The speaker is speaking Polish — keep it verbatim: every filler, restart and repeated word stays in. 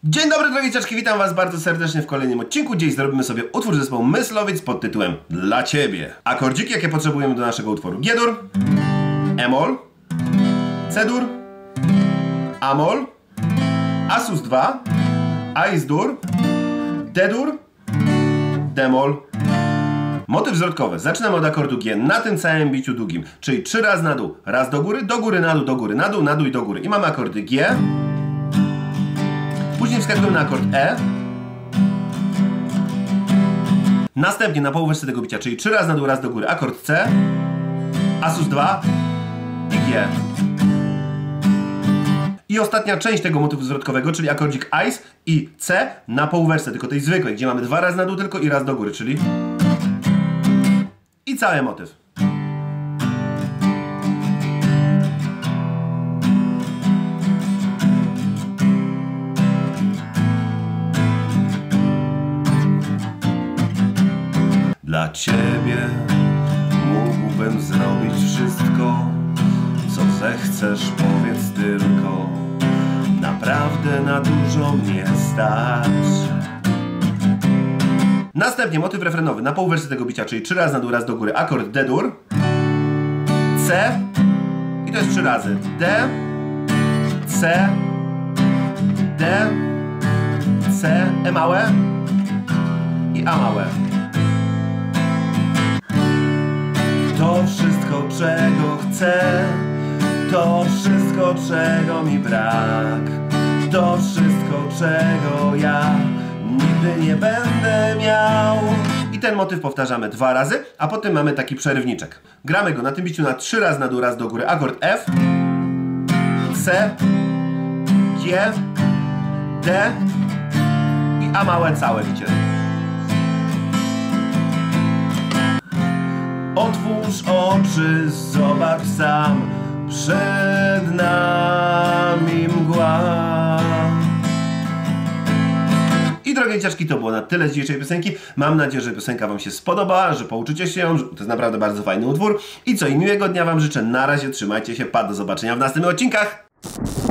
Dzień dobry drogie dzieciaczki, witam was bardzo serdecznie w kolejnym odcinku. Dziś zrobimy sobie utwór zespołu Myslowic pod tytułem Dla Ciebie. Akordziki jakie potrzebujemy do naszego utworu: G-dur, E-moll, C-dur, A-moll, A sus dwa, Ais-dur, D-dur, D-moll. Motyw zwrotkowy. Zaczynamy od akordu G na tym całym biciu długim, czyli trzy razy na dół, raz do góry, do góry, na dół, do góry, na dół, na dół i do góry. I mamy akordy G. Później wskakujemy na akord E. Następnie na połóweczce tego bicia, czyli trzy razy na dół, raz do góry, akord C, A sus dwa i G. I ostatnia część tego motywu zwrotkowego, czyli akordzik Ais i C na połóweczce, tylko tej zwykłej, gdzie mamy dwa razy na dół tylko i raz do góry, czyli i cały motyw. Dla Ciebie mógłbym zrobić wszystko, co zechcesz, powiedz tylko. Naprawdę na dużo mnie stać. Następnie motyw refrenowy na połóweczce tego bicia, czyli trzy razy na dół, raz do góry, akord D-dur, C i to jest trzy razy D, C, D, C, E małe i A małe. To wszystko, czego chcę, to wszystko, czego mi brak, to wszystko, czego ja nigdy nie będę miał. I ten motyw powtarzamy dwa razy, a potem mamy taki przerywniczek. Gramy go na tym biciu na trzy razy na dół, raz do góry, akord F, C, G, D i A małe całe bicie. Otwórz oczy, zobacz sam, przed nami mgła. I drogie dzieciaczki, to było na tyle z dzisiejszej piosenki. Mam nadzieję, że piosenka wam się spodobała, że pouczycie się ją, że to jest naprawdę bardzo fajny utwór. I co, i miłego dnia wam życzę. Na razie, trzymajcie się, pa, do zobaczenia w następnych odcinkach.